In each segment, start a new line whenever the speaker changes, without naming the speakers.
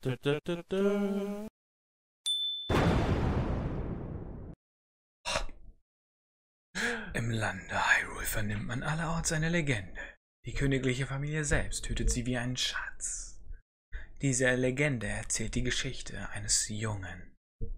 Im Lande Hyrule vernimmt man allerorts eine Legende. Die königliche Familie selbst hütet sie wie einen Schatz. Diese Legende erzählt die Geschichte eines Jungen.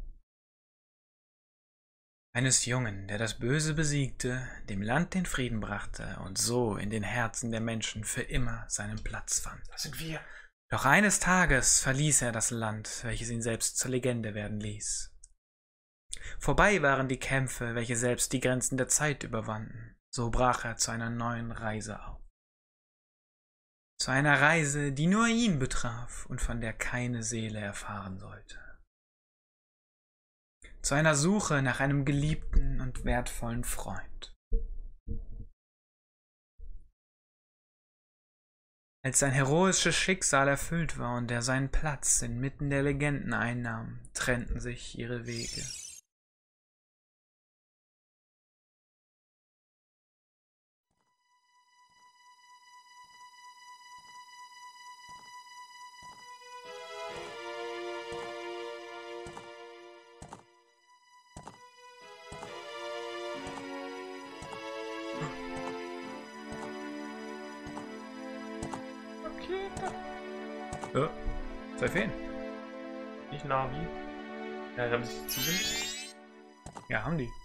Der das Böse besiegte, dem Land den Frieden brachte und so in den Herzen der Menschen für immer seinen Platz fand.
Das sind wir.
Doch eines Tages verließ er das Land, welches ihn selbst zur Legende werden ließ. Vorbei waren die Kämpfe, welche selbst die Grenzen der Zeit überwanden. So brach er zu einer neuen Reise auf. Zu einer Reise, die nur ihn betraf und von der keine Seele erfahren sollte. Zu einer Suche nach einem geliebten und wertvollen Freund. Als sein heroisches Schicksal erfüllt war und er seinen Platz inmitten der Legenden einnahm, trennten sich ihre Wege. Zwei Feen.
Nicht Navi. Ja, haben sich zugewendet.
Ja, haben die.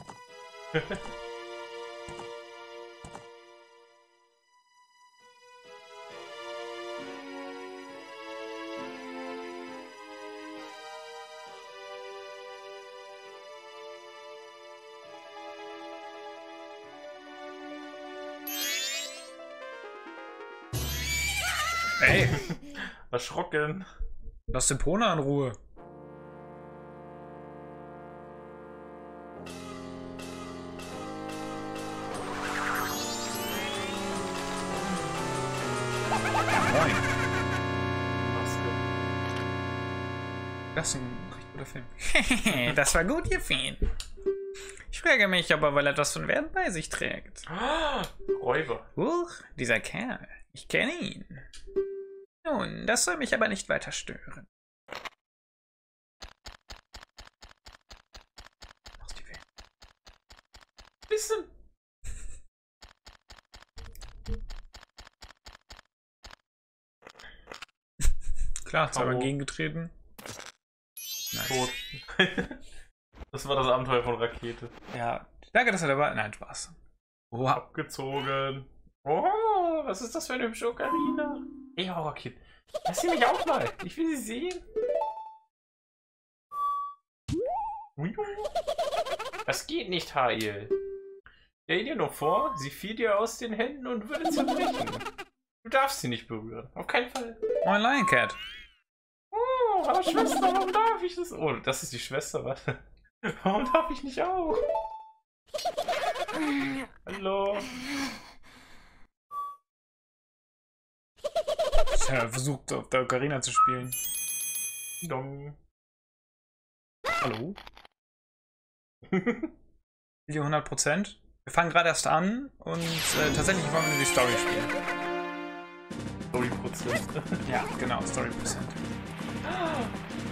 Ey! Erschrocken.
Lass den Pona in Ruhe. Moin. Das ist ein recht guter Film. Das war gut, ihr Feen. Ich frage mich, ob er wohl etwas von Wert bei sich trägt.
Räuber.
Huch, dieser Kerl. Ich kenne ihn. Nun, das soll mich aber nicht weiter stören. Was die Feen?
Bisschen.
Klar, zweimal gegengetreten. Nice.
Tot. Das war das Abenteuer von Rakete.
Ja, danke, dass er dabei war. Nein, Spaß.
Oh, abgezogen. Oh, was ist das für eine hübsche Ocarina? Ja, Rakete. Lass sie mich auch mal. Ich will sie sehen. Das geht nicht, Hail. Stell dir nur vor, sie fiel dir aus den Händen und würde zerbrechen. Du darfst sie nicht berühren. Auf keinen Fall.
Moin, Lion Cat.
Oh, aber Schwester, warum darf ich das? Oh, das ist die Schwester, warte. Warum darf ich nicht auch? Hallo.
Ich habe versucht, auf der Ocarina zu spielen.
Dong.
Hallo? Video 100%. Wir fangen gerade erst an und tatsächlich wollen wir die Story spielen.
Story-Prozent.
Ja, genau, Story-Prozent.
Ah.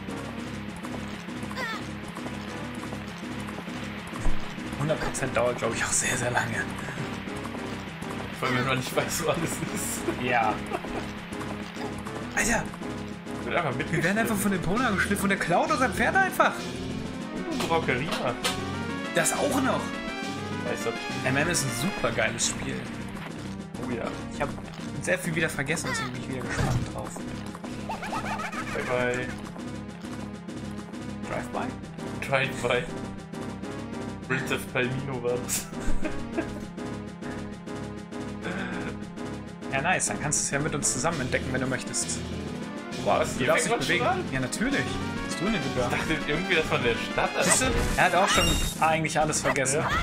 100% dauert, glaube ich, auch sehr, sehr lange.
Vor allem, wenn man nicht weiß, wo alles ist.
Ja. Alter! Wir werden einfach von dem Pona geschliffen und der klaut unser Pferd einfach.
Unsere Ocarina.
Das auch noch.
Weißt du?
MM ist ein super geiles Spiel.
Oh ja.
Ich habe sehr viel wieder vergessen, deswegen bin ich wieder gespannt drauf.
Bye bye.
Drive-by?
Drive-by. Prince of Palmino war das.
Ja, nice. Dann kannst du es ja mit uns zusammen entdecken, wenn du möchtest.
Was?
Du darfst dich bewegen. Ja, natürlich. Was tun denn du da?
Ich dachte irgendwie, das von der Stadt.
Siehst du? Er hat auch schon eigentlich alles vergessen.
Ja.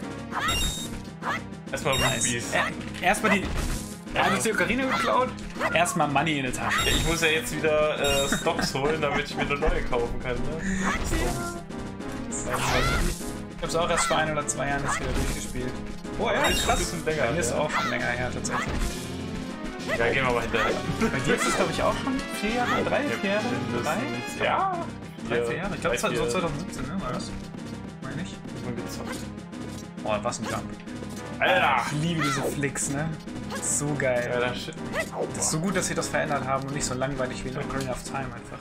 Erstmal Rubies.
Erstmal die... Er hat uns die Ocarina geklaut. Erstmal Money in der Tasche.
Ja, ich muss ja jetzt wieder Stocks holen, damit ich mir eine neue kaufen kann. Ne? Stocks.
Ich hab's auch erst vor 1 oder 2 Jahren jetzt wieder durchgespielt. Oh ja,
ist schon ein bisschen länger.
Ist auch schon länger her tatsächlich.
Ja, gehen wir mal hinterher.
Bei dir ist es, glaube ich, auch schon 4 Jahre, 3, 4 Jahre, 3?
Ja.
3, 4 Jahre. Ich glaube, es war so 2017, ne? War das? Meine ich. Oh, was ein Jump.
Alter!
Ich liebe diese Flicks, ne? So geil.
Ja, das shit.
Das ist so gut, dass sie das verändert haben und nicht so langweilig wie in Ocarina of Time einfach.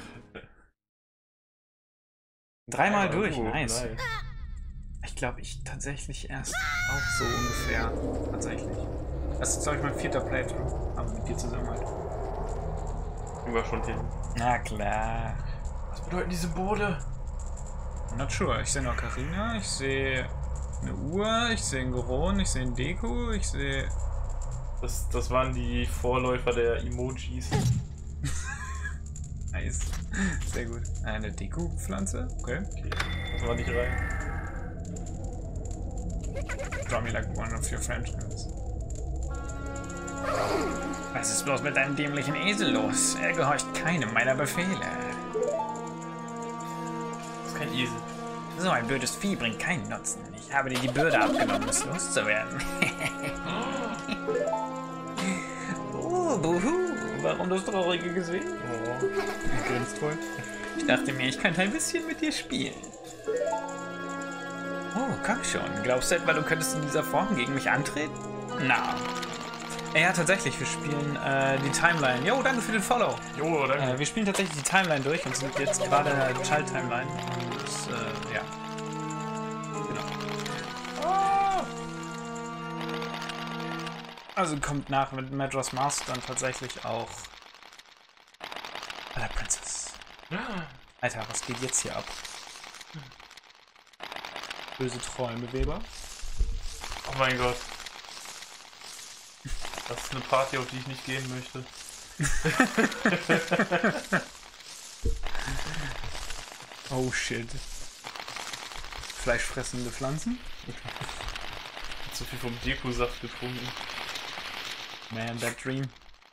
3-mal durch, nice. Ich glaube, ich tatsächlich erst auch so ungefähr. Tatsächlich. Das ist, glaube ich, mein 4. Playthrough. Aber mit dir zusammen halt.
Über schon hin.
Na klar.
Was bedeuten diese Symbole?
Not sure. Ich sehe eine Ocarina, ich sehe eine Uhr, ich sehe einen Goron, ich sehe einen Deku, ich sehe...
Das waren die Vorläufer der Emojis.
Nice. Sehr gut. Eine Deku-Pflanze. Okay.
Das war nicht rein.
Draw me like one of your French girls. Was ist bloß mit deinem dämlichen Esel los? Er gehorcht keinem meiner Befehle.
Das ist kein Esel.
So ein blödes Vieh bringt keinen Nutzen. Ich habe dir die Bürde abgenommen, es loszuwerden. Oh, buhu. Warum das traurige Gesicht?
Oh.
Er grinst voll. Ich dachte mir, ich könnte ein bisschen mit dir spielen. Oh, komm schon. Glaubst du etwa, du könntest in dieser Form gegen mich antreten? Na. Ja, tatsächlich. Wir spielen die Timeline. Jo, danke für den Follow.
Jo, danke.
Wir spielen tatsächlich die Timeline durch und sind jetzt gerade in der Child-Timeline. Und, ja. Genau.
Oh.
Also kommt nach mit Majora's Mask dann tatsächlich auch Princess. Alter, was geht jetzt hier ab? Böse Träume, Weber.
Oh mein Gott. Das ist eine Party, auf die ich nicht gehen möchte.
Oh shit. Fleischfressende Pflanzen?
Zu viel vom Deku-Saft getrunken.
Man, that dream.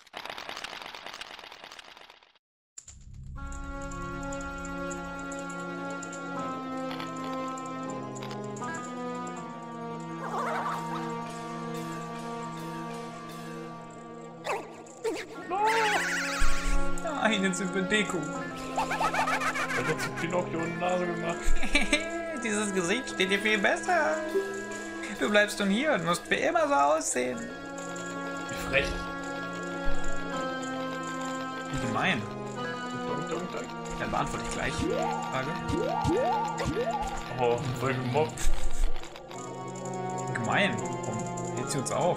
Nein, jetzt sind wir Deku.
Er hat zu Pinocchio eine Nase gemacht.
Dieses Gesicht steht dir viel besser. Du bleibst nun hier und musst für immer so aussehen.
Wie frech.
Wie gemein.
Dank.
Dann beantworte ich gleich die Frage.
Oh, voll gemobbt.
Gemein. Warum hält sie uns auf?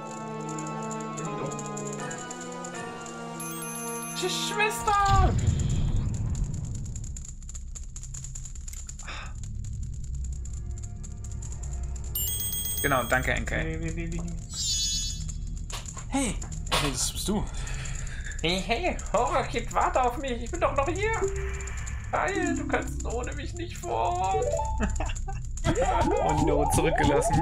Schwester!
Genau, danke, NK. Hey! Hey, das bist du.
Hey, Horror-Kid, warte auf mich, ich bin doch noch hier. Geil, du kannst ohne mich nicht fort.
Oh no, zurückgelassen.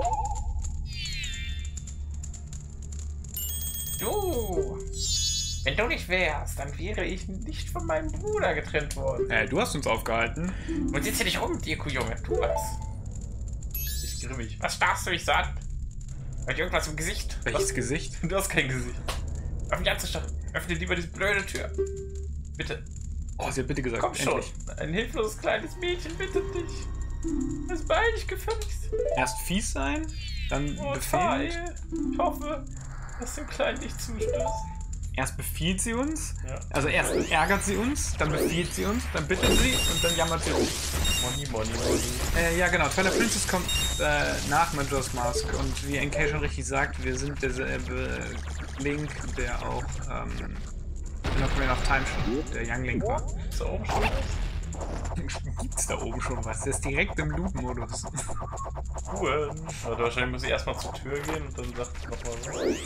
Du! Wenn du nicht wärst, dann wäre ich nicht von meinem Bruder getrennt worden.
Du hast uns aufgehalten.
Und sitze dich rum, Deku-Junge, tu was. Ich grimmig. Was starrst du mich so an? Hat irgendwas im Gesicht?
Welches Gesicht?
Du hast kein Gesicht. Auf mich anzustarren. Öffne lieber diese blöde Tür. Bitte.
Oh, sie hat bitte gesagt.
Komm schon.
Endlich.
Ein hilfloses kleines Mädchen bittet dich. Das ist beidig gefälligst.
Erst fies sein, dann
Oh,
befehlen.
Ich hoffe, dass dem Kleinen nicht zustößt.
Erst befiehlt sie uns,
Ja.
also erst ärgert sie uns, dann befiehlt sie uns, dann bittet sie und dann jammert sie uns.
Money.
Ja genau, Twilight Princess kommt nach Majora's Mask und wie NK schon richtig sagt, wir sind derselbe Link, der auch in Ocarina of Time schon der Young Link war.
Ist da oben schon was?
Gibt's da oben schon was? Der ist direkt im Loot-Modus.
Cool. Aber wahrscheinlich muss ich erstmal zur Tür gehen und dann sagt sie nochmal so.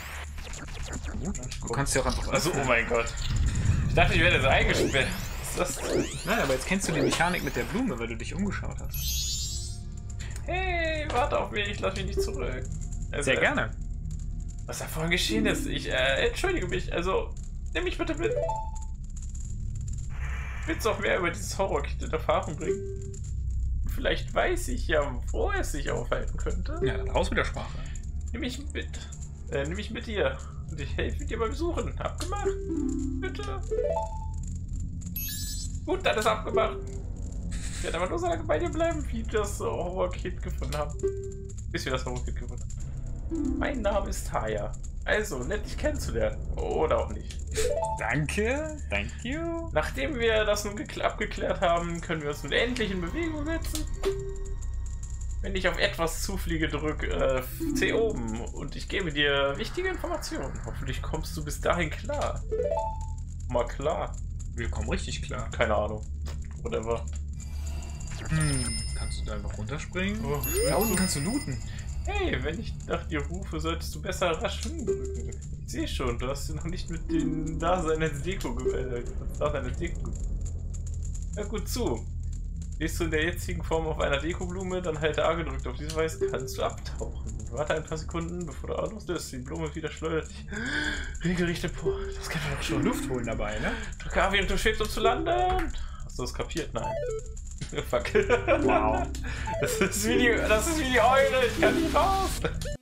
Du kannst ja auch einfach
Also, oh
öffnen.
mein Gott. Ich dachte, ich werde so eingesperrt. Was ist das denn?
Nein, aber jetzt kennst du die Mechanik mit der Blume, weil du dich umgeschaut hast.
Hey, warte auf mich, lass mich nicht zurück. Also,
Sehr gerne.
Was da vorhin geschehen ist, ich entschuldige mich, also, nimm mich bitte mit. Willst du auch mehr über dieses Horror-Kit in Erfahrung bringen? Vielleicht weiß ich ja, wo es sich aufhalten könnte.
Ja, dann raus mit der Sprache.
Nimm mich mit dir. Und ich helfe dir beim Suchen. Abgemacht? Bitte? Gut, dann ist abgemacht. Ich werde aber nur so lange bei dir bleiben, wie wir das Horror-Kit gefunden haben. Bis wir das Horror-Kit gefunden haben. Mein Name ist Taya. Also, nett dich kennenzulernen. Oder auch nicht.
Danke, thank you.
Nachdem wir das nun abgeklärt haben, können wir uns nun endlich in Bewegung setzen. Wenn ich auf etwas zufliege, drück C oben und ich gebe dir wichtige Informationen. Hoffentlich kommst du bis dahin klar. Mal klar.
Wir kommen richtig klar.
Keine Ahnung. Whatever.
Kannst du da einfach runterspringen?
Oh,
Da unten kannst du looten.
hey, wenn ich nach dir rufe, solltest du besser rasch drücken. Ich sehe schon, du hast noch nicht mit dem Dasein als Deko Ja, gut zu. Stehst du in der jetzigen Form auf einer Dekoblume, dann halte A gedrückt. Auf diese Weise kannst du abtauchen. Warte ein paar Sekunden, bevor du auslöst. Die Blume wieder schleudert dich regelrecht empor. Das kann man doch schon.
Luft holen dabei, ne?
Drücke A, während du schwebst, um zu landen. Hast du das kapiert? Nein. Fuck.
Wow.
Das ist wie die Eule. Ich kann nicht raus.